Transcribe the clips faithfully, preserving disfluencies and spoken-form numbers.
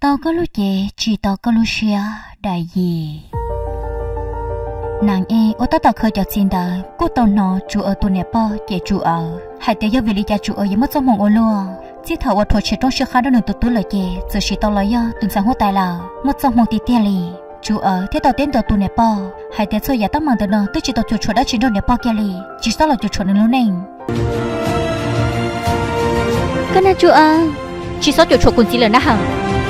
tao có lúc gì chỉ tao có lúc xia đại gì nàng e ô tao tao khơi cho xin đời cô tao nó chủ ở tuần này bao để chủ ở hai tiếng giờ về đi cha chủ ở giống mất trong mộng ô luôn chỉ thầu ở thôi chỉ trong sự khá đó đừng tụt tụt lời gì giờ chỉ tao lấy ya từng sáng hốt tài là mất trong mộng tí tia lì chủ ở thế tao đến tao tuần này bao hai tiếng sau giờ tao mang từ nó tôi chỉ tao chuột chuột đã chỉ trong này bao kia lì chỉ sao là chuột chuột nữa nè cái này chủ ở chỉ sao chuột chuột còn gì nữa nè hả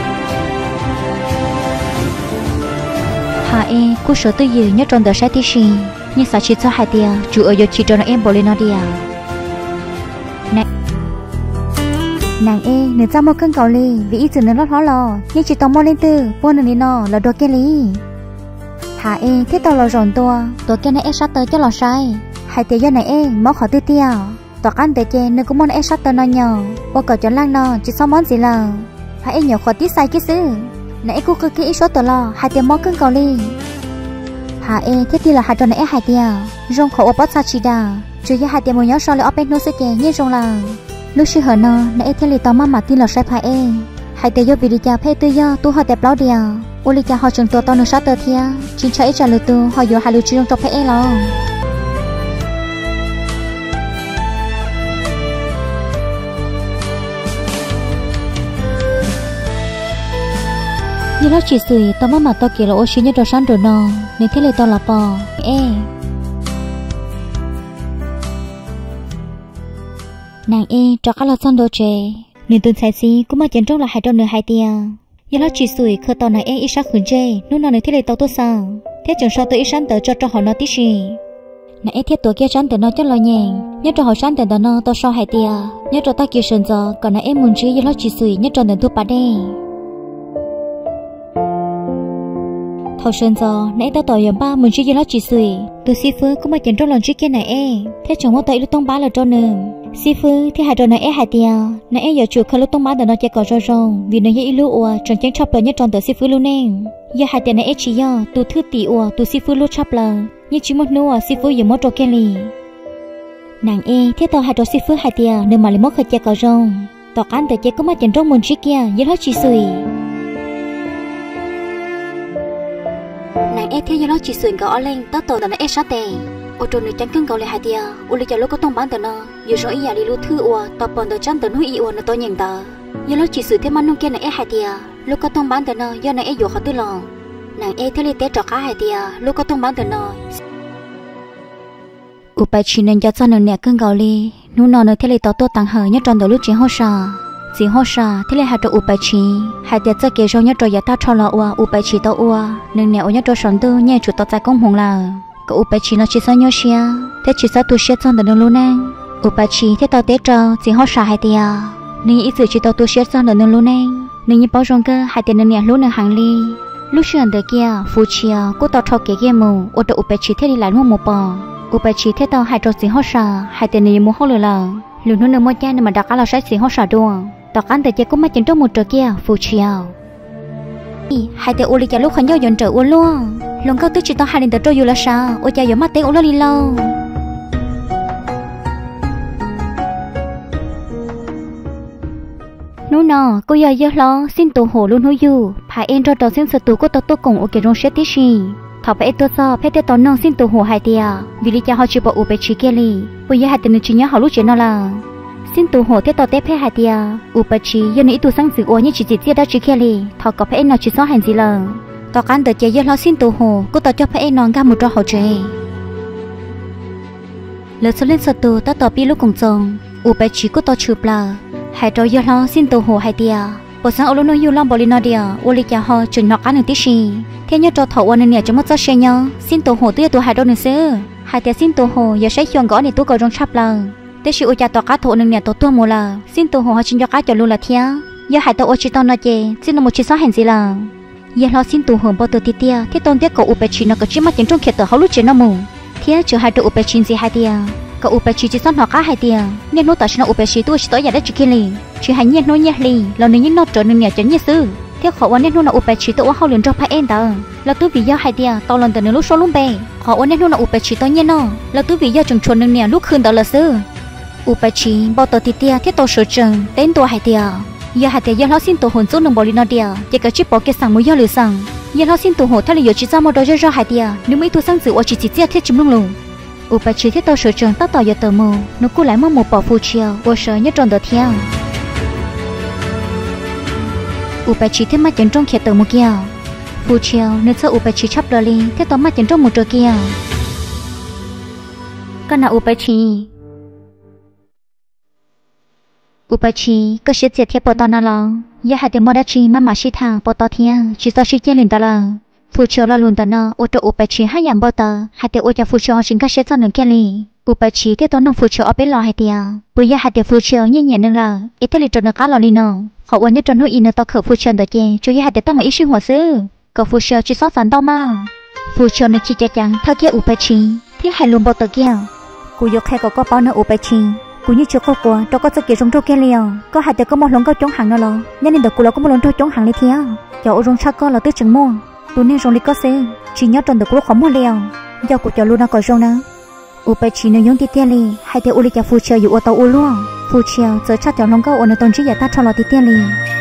hà e cô số tư dự nhất trong đời sai tí xì nhưng sao chỉ cho hai tia chủ ở giờ chỉ cho nó em bỏ lên nó đi à này nàng e nửa trăm một cân cầu ly vì ít chừng nữa nó khó lò nhưng chỉ tao mua lên từ buôn lên nó là đồ kia ly hà e thế tao là ròn tua đồ kia này e sát tới cho lò sai hai tia giờ này e máu khó tư tia tao ăn tới chè nên cũng muốn e sát tới nó nhỏ ô cậu cho lang nó chỉ sao món gì là hai e nhỏ khó tí sai cái xứ nãy cô cứ kỹ số tờ lo hai tiền món cưng cầu ly hà e thế thì là hai trò nãy hai tiền rong khẩu bớt sa chi đà chứ với hai tiền một nhớ sau lại ốp nô sẽ chè như rong là lúc xưa hở nọ nãy thế là tao mà tin là sai phải e hai tiền vô bị đi cha phê tư do tu họ đẹp láo đìa ô li cha họ trườngตัวtao nửa sát tờ thia chính trái trả lời tu họ vô hai lưu trương trong phê e lo như nó chỉ sủi tao mà mà tao kể là ô xin nhất đồ sáng đồ nọ nên thế là tao là bò e nàng e cho các lọ son đồ chè nên tuần sai xí cũng mà chén trong là hai trâu nửa hai tia như nó chỉ sủi khơi tao này e ít sắc khử chè lúc nào nên thế là tao tốt sao thế chừng sau tôi ít sáng tới cho cho họ nó tí gì nàng e thiết tuổi kia sáng tới nó cho lo nhàng nhất cho họ sáng tới nó tao sau hai tia nhất cho ta kia sơn gió còn nàng e muốn chứ như nó chỉ sủi nhất cho đến thu ba đê thầu sơn gió nãy tao tỏi yếm ba mình chưa gì nó chỉ sủi từ xí phứ cũng mà chén trong lòng chiếc kia này e thế chồng mất tay lúc tông bá là cho nương xí phứ thế hai trò này e hai tia nãy e giờ chuột khơi lúc tông bá để nó chạy cỏ rong rong vì nó dễ lú ua tròn chén chọc lời nhất tròn từ xí phứ luôn nè giờ hai tia này e chỉ do từ thứ tỷ ua từ xí phứ lúc chọc lời nhưng chỉ một nô xí phứ giờ mất trò kia lì nàng e thế tao hai trò xí phứ hai tia nên mà lấy mất khơi chạy cỏ rong tao cán từ chạy cũng mà chén trong mình chiếc kia giờ nó chỉ sủi nàng e thế như nó chỉ sườn gõ lên tao tổ tao nó e sát tè ô trôn được chắn cưng gạo lại hai tia ô lấy cho lúc có tông bán tao nó giờ rồi giờ đi lưu thư ua tao bòn tao chăn tao nuôi y ua nó tao nhận tao như nó chỉ sườn thế mà nông kia này e hai tia lúc có tông bán tao nó do này e dụ họ tư lòng nàng e thế lấy té trọ cá hai tia lúc có tông bán tao nó ô bài chỉ nên cho cho nó nè cưng gạo li nú nó nó thế lấy tao tô tăng hở nhất tròn tao lúc chuyện hot sa chỉ hot sa thế lấy hai trò ô bài chỉ hai tia cho kể cho nhất trò giờ tao cho là ua ô bài chỉ tao ua nên nè ô nhất trò sòn tư nhẹ chủ tao tại công hồng là cậu ô bài chỉ nó chỉ sao nhớ xia thế chỉ sao tu xia trong tao luôn nè ô bài chỉ thế tao té trò chỉ hot sa hai tia nên ít sự chỉ tao tu xia trong tao luôn nè nên như bao rong cơ hai tia nên nè luôn nè hàng ly lúc xưa đời kia phù chia cô tao cho kể kia mù ô tao ô bài chỉ thế đi lại mua một bò ô bài chỉ thế tao hai trò chỉ hot sa hai tia này mua hot rồi là lúc nó nương mua cha nên mà đặt cá là sai chỉ hot sa đua tao cán từ chơi cũng mấy chuyện trong một trò kia phù chiao hai tay uli cha lúc khẩn nhau dọn trở uốn luôn lòng cao tức chỉ tao hai lần tới trôi dù là sao ôi cha giống mắt té uốn đi lâu nô nọ cô giờ giờ lo xin tổ hồ luôn hối dù phải em cho tao xin sự tổ của tao tôi cùng ở cái rong xét tí gì thảo phải tôi sao phải tao nong xin tổ hồ hai tia vì lý cha họ chỉ bảo u bé chỉ kia li bây giờ hai tên chỉ nhớ họ lúc chuyện nó là xin tu hồ thế tao té phê hai tia u bát chi giờ này tu sang dự ô như chỉ chỉ chia đã chỉ kia li thọ có phê nào chỉ số hành gì là tao cán từ chơi giờ lo xin tu hồ cô tao cho phê non gam một trò hồ chơi lỡ số lên số tu tao tao pi lúc cùng chồng u bát chi cô tao chụp là hai trò giờ lo xin tu hồ hai tia bộ sáng ô lô nô yêu long bò li nó dia ô li cha ho chừng nọ ăn được tí gì thế nhớ trò thầu anh này cho mất cho xe nhau xin tu hồ tươi tu hai đôi nữa xứ hai tia xin tu hồ giờ sẽ chọn gõ này tu cầu trong chắp là thế sự ôi cha tao cá thổ nương nè tao tua mồ là xin tao hồ họ xin cho cá cho luôn là thia giờ hai tao ôi chỉ tao nói chê xin nó một chỉ số hành gì là giờ lo xin tao hồ bao tao tia tia thế tao tiếc cậu upe chi nó có chỉ mắt trên trong khệt tao họ lúc chuyện nó mù thế chờ hai tao upe chi gì hai tia cậu upe chi chỉ số họ cá hai tia nên nó tao xin nó upe chi tôi chỉ tao giờ đã chỉ kia li chỉ hành nhiên nó nhẹ li lo nên những nó trở nương nè chấn như sư thế họวันnên nó upe chi tao họ liền cho phải em tao là tôi vì do hai tia tao lần từ nửa lúc số lúc bè họวันnên nó upe chi tao nhẹ nó là tôi vì do chừng chuồn nương nè lúc khơi tao là sư u bát chi bao tao tia tia thiết tao sửa trường đến tua hai tia giờ hạt tiền giờ lão xin tổ hồn số nông bò lên nó đìa chỉ cả chiếc bò cái sang mới giờ lửa sang giờ lão xin tổ hồn thay là giờ chỉ ra một đôi rau hạt tiền nếu mấy tôi sang dự ở chỉ chỉ chia thiết chấm lông lông u bà chỉ thiết tao sở trường tao tao giờ tờ mù nó cứ lại mong một bỏ phù chiều u sở nhất tròn tờ theo u bà chỉ thiết mắt chân trong khía tờ một kia phù chiều nên sợ u bà chỉ chấp đờ li thiết tao mắt chân trong một trò kia con nào u bà chỉ u bà chỉ có sẽ chết thiết bỏ tao nào lo giờ hạt tiền mua đã chỉ mà mà chỉ thang bỏ tao theo chỉ tao chỉ chơi liền tao là phụ trợ là luôn tao nó ô tô upa chỉ hai nhầm bao tờ hai tiêu ô cho phụ trợ chính các sẽ cho nên cái gì upa chỉ thế tôi nông phụ trợ ở bên lò hai tiêu bây giờ hai tiêu phụ trợ như nhẹ nên là ít thế là cho nó cá lò đi nó họ uốn như cho nó in tao khởi phụ trợ được chứ cho hai tiêu tao mà ít suy hoa sư có phụ trợ chỉ sót sẵn tao mà phụ trợ nó chỉ chắc chắn thao kia upa chỉ thế hai luôn bao tờ kia cúយកkhai có có bao nó upa chỉ cú như chưa có qua đâu có sự kiện trong trong kia liền có hai tiêu có một lồng có chống hàng nó lo nên nên được cú lo có một lồng chống hàng này theo cho trong sắc có là tứ chừng mua tôi nên rong đi có xe chỉ nhớ trong được lúc khó mua liều do cuộc trò luôn nó có rong nữa u bài chỉ nên dùng tiết tiền li hai tiêu u li cho phụ trợอยู่ở tàu u luôn phụ trợ giờ chắc chắn nó có ở nơi tông chỉ giải ta cho lo tiết tiền li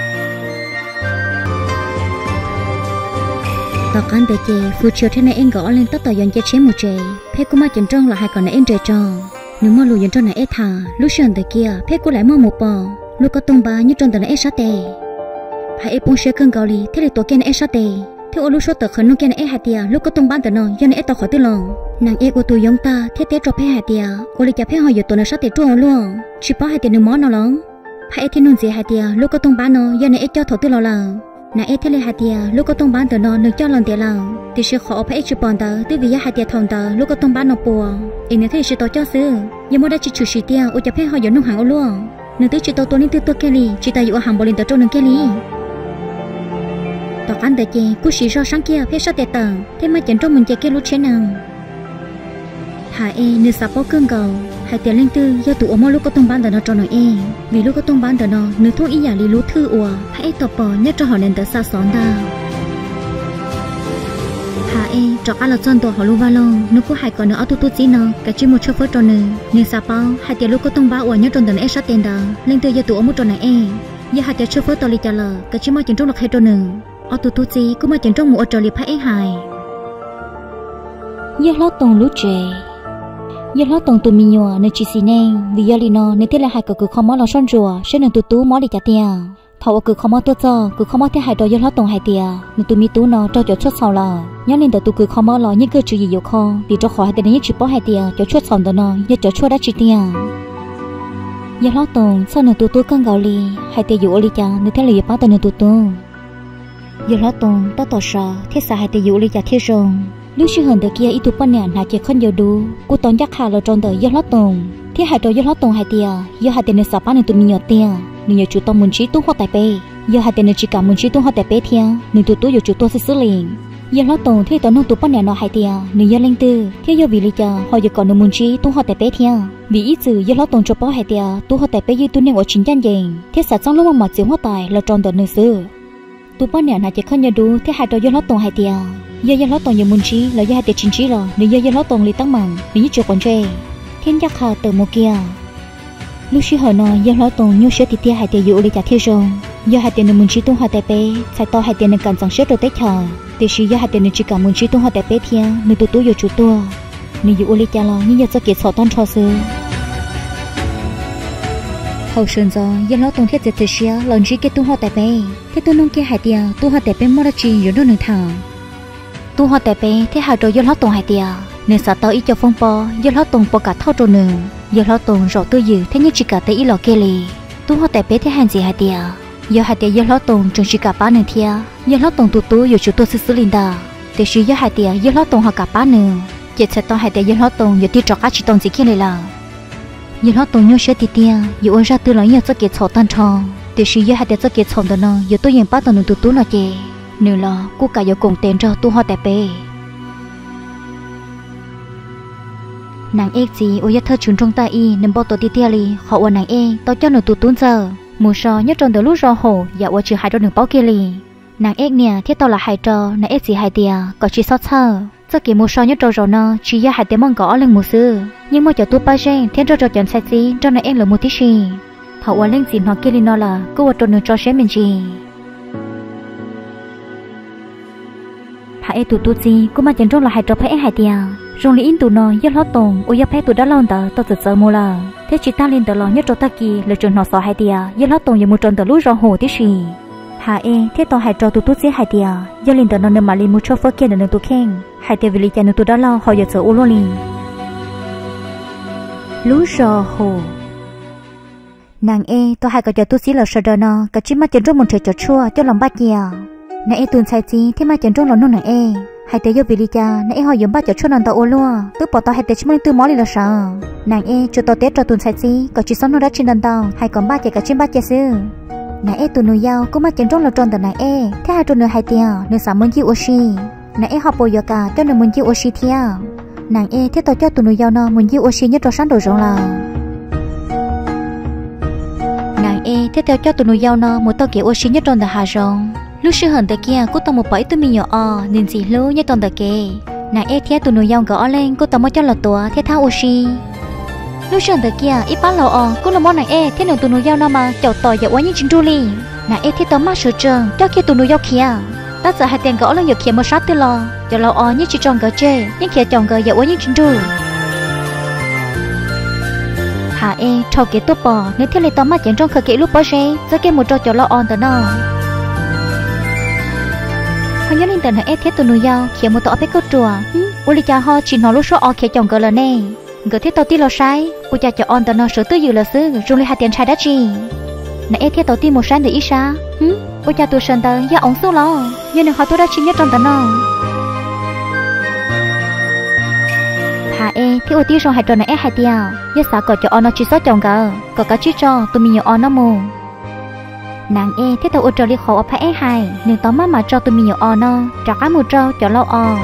tao cán tới chè phụ trợ thế này em gõ lên tất tao dọn cho chế một chè phép cũng mà chỉnh trong là hai còn này em trời tròn nếu mà lùi dọn trong này em thà lúc sườn tới kia phép cũng lại mua một bò lúc có tung ba như trong tới này em sát tè hai em bông sữa cân gạo li thế là tổ kia này em sát tè thế ô lúc số tờ khẩn nông kia này hạt tiệt lúc có tung bán tờ nọ do này tao khỏi tư lòng nàng e của tôi giống ta thế thế cho phê hạt tiệt ô lịch chả phê hỏi giờ tụi nó sát tiệt trộn luôn chỉ bảo hạt tiệt nương món nào lắm phải thế nương gì hạt tiệt lúc có tung bán nọ do này cho thầu tư lòng là nàng e thế là hạt tiệt lúc có tung bán tờ nọ nương cho lòng tiệt là thì sẽ khó phải chỉ bán tờ từ vì hạt tiệt thòng tờ lúc có tung bán nọ bùa em này thấy sẽ tao cho xứ nhưng mà đã chỉ chủ sĩ tiệt ô chả phê hỏi giờ nông hàng ô luôn nương tới chỉ tao tôi nên từ từ kia li chỉ ta dụ hàng bò lên tờ trộn nương kia li tao ăn tới chè cú xì rau sáng kia phê sao tệ tờ thế mà chẳng trong mình chè kia lúc chế nào hà e nửa sạp bao cương cầu hai tiền linh tư do tụ ôm lúc có tung bán tờ nó cho nó e vì lúc có tung bán tờ nó nửa thuốc ý giả lý lú thư ủa hãy tập bỏ nhất cho họ nên tờ xa xón ta hà e cho cá là chân tổ họ lu va lon nửa cú hai còn nửa áo tu tu gì nó cái chim một chớp phớt cho nửa nửa sạp bao hai tiền lúc có tung bán ủa nhất trong tờ nó sát tiền tờ linh tư do tụ ôm cho nó e giờ hai tiền chớp phớt to li trả lời cái chim mà chẳng trong được hai cho nửa ở tụi tụi gì cũng mà chẳng trong một trò liệp hay hài giờ lót tông lú trẻ giờ lót tông tụi mình nhua nơi chỉ xin nên vì giờ lino nơi thế là hai cậu cứ không mò lo son rùa sẽ nên tụi tú mò đi trả tiền thầu cứ không mò tôi cho cứ không mò thế hai đôi giờ lót tông hai tiền nên tụi mi tú nó cho cho chốt sau là nhớ lên tụi cứ không mò lo những cái chuyện gì yêu không vì cho khỏi hai tiền những chuyện bỏ hai tiền cho chốt sau đó nó giờ cho chốt đã chỉ tiền giờ lót tông sau này tụi tú cân gạo li hai tiền dụ li cha nơi thế là giờ bắt tụi nên tụi tú giờ lót tông tao tỏ sợ thế sao hai tiền dụ li cha thế rồi lúc xưa hơn từ kia ít tụi bọn nè hạt chỉ không nhiều đủ cú tốn chắc hà là trong đời giờ lót tông thế hai đôi giờ lót tông hai tiền giờ hai tiền này sắp bán nên tụi mình nhiều tiền nên nhiều chủ tông muốn chỉ tu hoa tài bê giờ hai tiền này chỉ cả muốn chỉ tu hoa tài bê theo nên tụi tôi nhiều chủ tôi sẽ xử lý giờ lót tông thế tao nông tụi bọn nè nó hai tiền nên giờ linh tư thế giờ vì lý cha họ giờ còn muốn chỉ tu hoa tài bê theo vì ít từ giờ lót tông cho bỏ hai tiền tu hoa tài bê như tụi nè ở chính chân gì thế sao trong lúc mà mà chỉ hoa tài là trong đời nơi xưa tụi bọn nè chỉ không nhiều đủ thế hai đôi giờ lót tông hai tiền giờ giờ lót tông nhiều muốn chi là giờ hai tiền chính trí rồi nếu giờ giờ lót tông li tăng mặn vì chưa còn chơi thiên giác hà từ một kia lúc xưa hồi nọ giờ lót tông nhiều số tiền hai tiền dụ li trả theo rồi giờ hai tiền muốn chi tung hoa tài bê sai to hai tiền nên cần sản xuất rồi tết chờ thì chỉ giờ hai tiền chỉ cả muốn chi tung hoa tài bê theo nên tụi tôi giờ chủ tua nên dụ li trả lo nhưng giờ sẽ kết sổ tan cho sư hậu sơn giờ giờ lót tông thiết dịch xia lần chỉ kết tung hoa tài bê thế tôi nông kia hai tiền tung hoa tài bê mua ra chi rồi đó nương thảo tu hoa tệ bé thế hai đôi giờ lót tông hai tia nên sao tao ít cho phong po giờ lót tông po cả thao trộn nương giờ lót tông rõ tư dữ thế như chỉ cả tới ít lọ kia lì tu hoa tệ bé thế hành gì hai tia giờ hai tia giờ lót tông chẳng chỉ cả ba nương thia giờ lót tông tu tu giờ chủ tu sư sư linda để chỉ giờ hai tia giờ lót tông họ cả ba nương chỉ sẽ tao hai tia giờ lót tông giờ tiêu trọ cá chỉ tông gì kia này là giờ lót tông nhớ sẽ tia tia giờ ôn ra từ lấy giờ sẽ kết sổ tan trò để chỉ giờ hai tia sẽ kết sổ đó nó giờ tôi hiện ba tông nương tu tu là gì nếu là cô cả yêu cùng tên cho tu hoa tệ bê nàng ếch gì ôi thơ chúng trong ta y nên bao tổ ti tia li họ ôn nàng ếch tao cho nửa tu tún giờ mùa sò nhất trong đời lúc rò hổ dạ ôi trừ hai đôi nửa bao kia li nàng ếch nè thiết tao là hai trò nàng ếch gì hai tia có chỉ sót sơ cho kỹ mùa sò nhất trò rồi nó chỉ ra hai tia mong gõ lên mùa xưa nhưng mà cho tu ba gen thiên trò trò chọn sai gì cho nàng ếch là một tí gì thọ qua lên gì nó kia lên nó là cô ở trong nơi cho xem mình gì hãy tụt tụt gì cô mà chẳng trong là hai trò phải hai tia rồi in tụt nó nhất lót tông ôi phải tụt đã lâu tờ tao tự sợ mua là thế chỉ ta lên tờ lo nhất trò ta kia là trường nó sợ hai tia nhất lót tông giờ một tròn tờ lúa rau hồ thế gì hãy thế tao hai trò tụt tụt gì hai tia giờ lên tờ nó nên mà lên một chỗ phơi kia nên tụt khen hai tia vì lý cho nên tụt đã lâu họ giờ sợ u luôn liền lúa rau hồ nàng e tôi hai cái cho tôi xí là sợ đời nó cái chim mắt chân trong một trời cho chua cho lòng bát kia nàng e tuần sai chi thế mà chân trong lòng nó nàng e hai tay vô bị đi cha nàng e hỏi dùng bát cho chua nàng tao ô luôn tôi bỏ tao hai tay chim mắt tôi mó đi là sợ nàng e cho tao tết cho tuần sai chi có chỉ sống nó đã trên đàn tao hai còn bát chạy cả chim bát chạy sư nàng e tuần nuôi dao cũng mắt chân trong là tròn tờ nàng e thế hai tuần nuôi hai tia nuôi sắm muốn chịu oxy nàng e học bồi giờ cả cho nên muốn chịu oxy theo nàng e thế tao cho tuần nuôi dao nó muốn chịu oxy nhất cho sáng đồ rộng là e thế theo cho tụi nuôi dao nó một tao kiểu oxy nhất trong đời hà rong lúc sư hận tại kia cô tao một bảy tụi mình nhỏ o nên gì lú nhất trong đời kề nàng e theo tụi nuôi dao gõ lên cô tao mới cho là tua thế thao oxy lúc sư hận tại kia ít bán lẩu o cô là món nàng e thế nào tụi nuôi dao nó mà chậu tỏi giờ quá như chính truly nàng e thế tao mắc sửa trường cho kia tụi nuôi dao kia ta giờ hai tiền gõ lên giờ kia mới sát tới lo giờ lẩu o như chỉ tròn gỡ chê nhưng kia tròn gỡ giờ quá như chính truly hà e trâu kế tốt bò nếu thế này tao mắt chẳng trong khởi kế lúc bó xe giờ kia một trâu cho lo on tờ nó họ nhớ lên tờ này e thế tụi nuôi dao khi một tao áp câu trùa uli cha họ chỉ nói lúc số o khi chồng gỡ là nè gỡ thế tao ti lo sai u cha cho on tờ nó sửa tư dự là xứ dùng lấy hai tiền trai đã chi này e thế tao ti một sáng để ít sao u cha tụi sơn tờ do ổng xuống lo giờ này họ tôi đã chi nhất trong tờ nó hà e thì ô tiêu trong hai trò này hai tia giờ sao có cho ono chỉ số chồng cả có cả chỉ cho tụi mình nhiều ono mù nàng e thế tao ô trò đi khổ ở phải e hai nhưng tao má mà cho tụi mình nhiều ono trả cá một trâu cho lâu o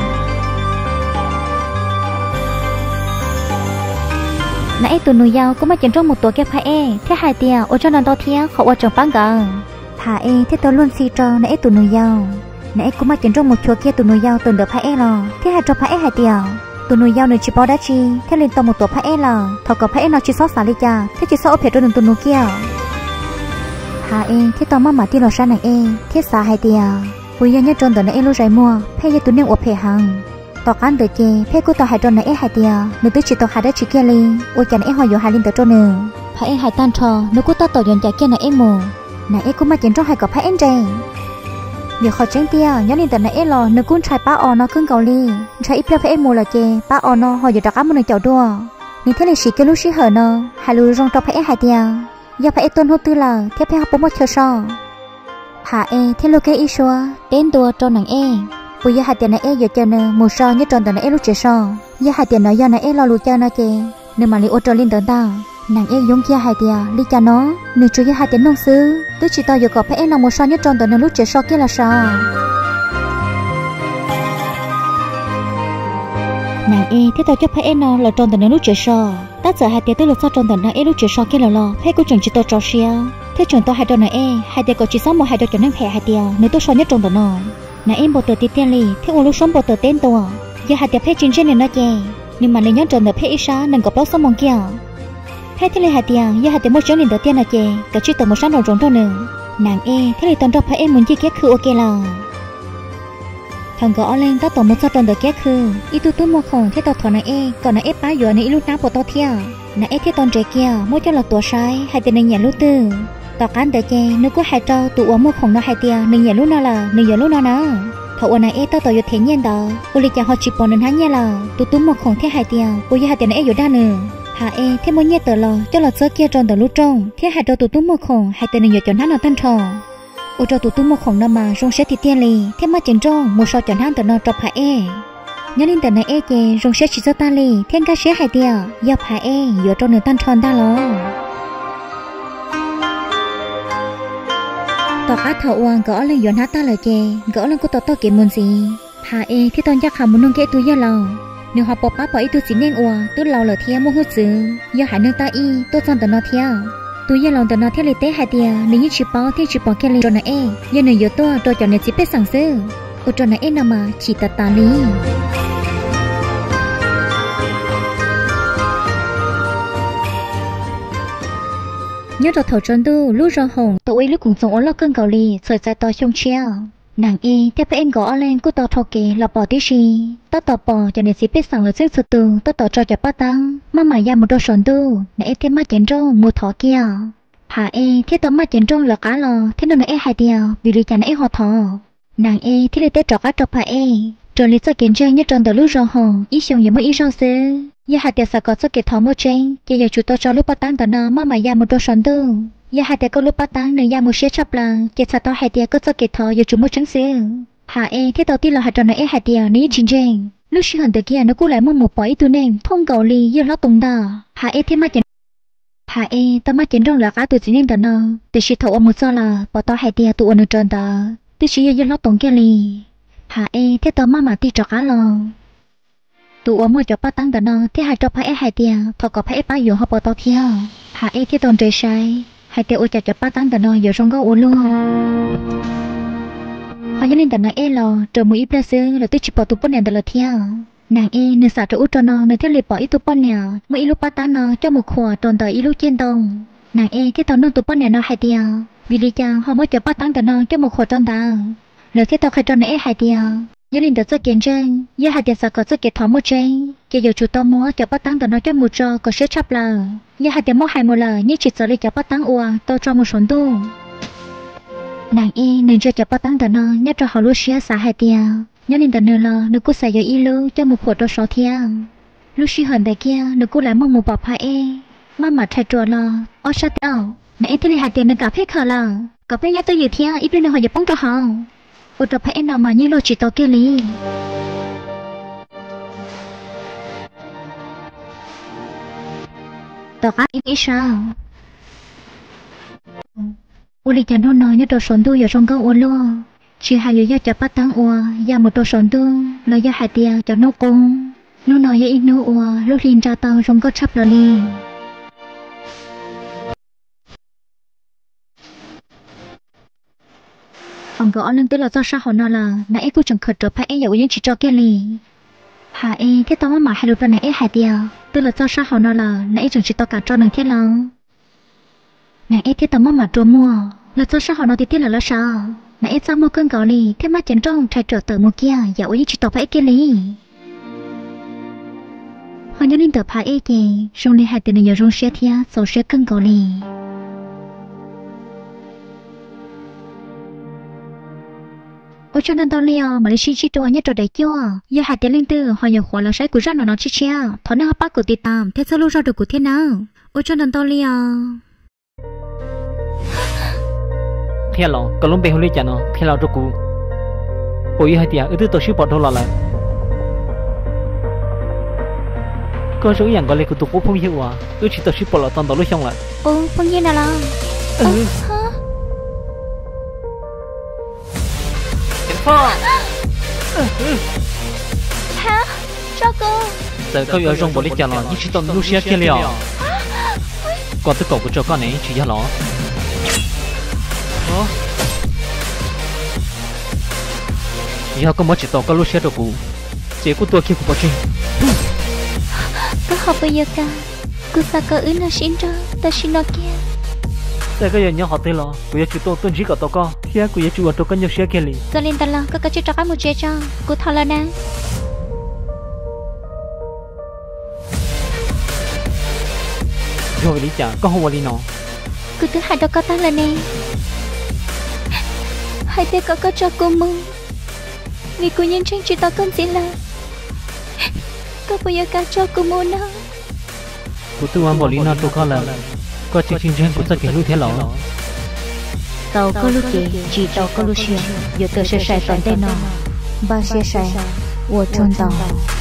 nãy tụi nuôi dao cũng mà chọn trong một tổ kẹp phải e thế hai tia ô cho nên tao thia khổ ở trong bán cả hà e thế tao luôn xì trò nãy tụi nuôi dao nãy cũng mà chọn trong một chỗ kia tụi nuôi dao từng được phải e lo thế hai trò phải e hai tia tụi nuôi dao nơi chỉ bao đá chi thế lên tao một tổ phải e là thọ có phải e nào chỉ sót xả đi cha thế chỉ sót ở phía trên tụi nuôi kia hà e thế tao má mà tiêu lò sáng này e thế xả hai tia bây giờ nhớ tròn tụi này e lúc rải mua phải giờ tụi nương ở phía hàng tao cán từ chê phải cô tao hai tròn này e hai tia nếu tụi chỉ tao hai đá chỉ kia li ôi chả e hỏi vô hai lên tao tròn nè phải e hai tan trò nếu cô tao tao dọn chả kia này e mù này e cũng mà chén trong hai cặp phải em trai việc họ tránh tia nhớ lên tờ này e lò nếu cũng trai ba o nó cưng cầu li trai ít phải em mua là chê ba o nó họ giờ đặt áp một nơi chậu đua nhưng thế là chỉ cái lúc xí hở nó hai lù rong cho phải e hai tia giờ phải e tôn hô tư là thế phải học bốn một chờ so hà e thế lúc cái ít xua đến đua cho nàng e bây giờ hai tiền này e giờ chờ nè một so nhớ tròn tờ này e lúc chờ so giờ hai tiền nói do này e lo lù cho nó chê nên mà li ô trò lên tờ ta nàng e giống kia hai tia li cha nó nên chú giờ hai tiền nông sư tôi chỉ tao giờ có phải e nào một so nhất trong tờ nên lúc chờ so kia là sao nàng e thế tao chấp phải e nào là trong tờ nên lúc chờ so ta giờ hai tia tôi là sao trong tờ này e lúc chờ so kia là lo hay cô chồng chỉ tao trò xia thế chồng tao hai trò này e hai tia có chỉ sáu một hai trò cho nên phải hai tia nếu tôi so nhất trong tờ nó nàng em bộ tờ tiết tiền li thế ô lúc sống bộ tờ tên tôi giờ hai tia phải chính trên này nó chê nhưng mà nếu nhớ trong tờ phải ít sao nên có bao số mong kia hay thế này hai tia giờ hai tia một chỗ liền đầu tiên là chê cả chiếc tờ một sáng đầu rộng thôi nữa nàng e thế này toàn trong phải em muốn chi kết khử ok là thằng gõ lên tao tổng một sao toàn đầu kết khử ít tu tu mua khổng thế tao thọ này e còn này ép bá vừa này lúc nào bộ tao thia nàng e thế toàn trẻ kia mỗi cho là tua sai hai tia này nhẹ lúc tư tao cán tờ chê nếu có hai trâu tụ uống mua khổng nó hai tia nên nhẹ lúc nào là nên giờ lúc nào nữa thọ này e tao tao vừa thế nhiên đó uli cha họ chỉ bỏ nên hắn nhẹ là tu tu mua khổng thế hai tia bây giờ hai tia này e vừa đa nữa hà e thế mới nhẹ tờ lò cho là sơ kia tròn tờ lút trông thế hai trâu tụ tú một khổng hai tờ này giờ chọn hắn nó tan trò ô trâu tụ tú một khổng năm mà rong sẽ thì tiên lì thế mà chén trâu một sao chọn hắn tờ nó trọc hà e nhớ lên tờ này e chè rong sẽ chỉ cho ta lì thiên ca sẽ hai tia dọc hà e giờ trâu nửa tan tròn ta lò tọt á thợ uang gõ lên dọn hát ta lời chè gõ lên của tọt to kiếm muốn gì hà e thế toàn chắc hàm muốn nông kệ túi giờ lò nếu họ bỏ bắp bỏ ít tôi chỉ nên ua tôi lâu là theo mua hút dữ do hải nương ta y tôi chọn tờ nó theo tôi giờ lòng tờ nó theo lịch tế hai tia nếu như chỉ bỏ thì chỉ bỏ cái lịch rồi này e giờ này giờ tôi tôi chọn này chỉ biết sáng sớm ô trò này e nào mà chỉ tạt tà lý nhớ rồi thầu trốn tu lúc rồi hồng tụi lúc cùng sống ở lo cơn cầu lì sợi dài to trong chia nàng y theo em gõ lên cô to thâu kề là bỏ tí gì tao tỏ bỏ cho nên sĩ biết rằng là sức sự tu tao tỏ cho cho bắt tăng mà mà ra một đôi sòn tu nãy thêm mắt chén trâu một thỏ kia hà e thế tao mắt chén trâu là cá lò thế nên nãy hai điều vì lý chả nãy họ thỏ nàng e thế là tết trọ cá trọ hà e rồi lý cho kiến chơi nhất trong tờ lúc rồi hồng ít xong nhiều mới ít rau xế giờ hai điều sao có cho kể thỏ một trên giờ giờ chúng tôi cho lúc bắt tăng tao nó mà mà ra một đôi sòn tu giờ hai điều có lúc bắt tăng nên ra một xe chắp là giờ sao tao hai điều có cho kể thỏ giờ chúng một trắng xế hà e thế tao tin là hai trò này hai điều ní chính trên lúc xưa hẳn từ kia nó cũng lại mua một bãi tu nên thông cầu lì giờ nó tung đà hà e thế mà chén hà e tao mà chén trong là cá từ chính nên tao nó từ khi thầu một giờ là bỏ tao hai điều tụ ở nơi tròn tao từ khi giờ nó tung kia lì hà e thế tao mà mà ti cho cá lò tụ ở một chỗ bắt tăng tao nó thế hai trò phải hai điều thọ có phải bao nhiêu họ bỏ tao kia hà e thế tao trời sai hai điều ở chỗ chỗ bắt tăng tao nó giờ trong có uốn luôn họ nhớ lên tận nói e lò trời mùi ít là tôi chỉ bỏ tụ bón nè tận là theo nàng e nên xả trời út cho nó nên theo liệt bỏ ít tụ bón nè mỗi ít lúc bắt tán nó cho một khỏa tròn tới ít lúc trên tông nàng e cái tao nông tụ bón nè nó hai tiêu vì lý do họ mới cho bắt tán tận nó cho một khỏa tròn tao rồi cái tao khai tròn này hai tiêu nhớ lên tận cho kiến trên nhớ hai tiêu sao có cho kiến thỏ một trên chỉ giờ chủ tao mua cho bắt tán tận nó cho một trò có sẽ chắp là nhớ hai tiêu mua hai một lần như chỉ sợ lấy cho bắt tán ua tao cho một số tu nàng y nên cho cho bắt tăng tận nó nhớ cho họ lúc xưa xả hai tia nhớ nên tận nó nó cứ xài giờ y lu cho một khổ cho sáu thiên lúc xưa hận tại kia nó cứ lại mong một bọc hai e mà mà thay trò lo ở sát tao nãy thế này hai tiền nó cà phê khờ là cà phê nhớ tới giờ thiên ít bên nó họ giờ bóng cho họ ở trong phải nào mà như lo chỉ tao kia li tao cá ít ít sao uli chả nó nói như đồ sồn tu giờ trong câu ôn luôn chỉ hai giờ cho bắt tăng ua giờ một đồ sồn tu là giờ hai tia cho nó cung nó nói giờ ít nó ua lúc liền ra tao trong có chấp là đi ông gọi lên tới là do sao họ nói là nãy cô chẳng khởi trở phải em giờ những chỉ cho kia lì hà e thế tao mà hai lúc này hai tia tức là do sao họ nói là nãy chẳng chỉ tao cả cho nàng thế lòng nàng ấy thế tao mà mà trộm mua là cho sao họ nói thì tiếc là là sao nàng ấy sao mua cơn gạo lì thế mà chén trong trái trở từ một kia dạo ấy chỉ tao phải kia lì họ nhớ đến tờ phải ấy kì xong đi hai từ này giờ rong xe thia sau xe cơn gạo lì ôi cho nên tao liều mà lấy chi chi tôi nhớ trò đấy chưa giờ hai tiền linh tư họ nhớ khoa là sai của ra nó nó chi chia thọ nó bắt của tịt tạm thế sao lúc ra được của thế nào ôi cho nên tao liều thế là còn lúc bé hồi lấy chả nó thế là cho cụ bồi hai tia ở từ tổ chức bỏ đâu là lại có sốอย่างก็เลยกูตัวกูพงเหี้ยวอ่ะเออชิตัวชิปอละตอนต่อรู้ช่องละโอ้พงเหี้ยน่ะล่ะเออฮะเห็นพ่อฮะเจ้ากูแต่ก็อยู่ตรงบริจาคยี่สิบตอนรู้เสียแค่เลี้ยวก่อนตัวก่อนกูจะก้อนไหนชี้ยาหรอgiờ có mấy chỉ tao có lúc xe được cụ chỉ của tôi kia của bọn chị có học bây giờ cả cứ sao có ứng là xin cho ta xin nó kia tại cái giờ nhớ họ tên là của chị tôi tôi chỉ có tao có kia của chị tôi có nhiều xe kia liền cho nên ta lo có cái cho cái một chế cho cô thao là nè rồi lý trả có không vào đi nó cứ thứ hai đó có ta là nè hai thế có có cho cô mừng vì cô nhân tranh chỉ tao con gì là có bao giờ cả cho cô mua nó cô tôi ăn bỏ lý nó tôi có là có chỉ chính tranh của tất cả lúc thế lọ tao có lúc gì chỉ tao có lúc gì giờ tao sẽ sai toàn đây nó ba sẽ sai 我真的。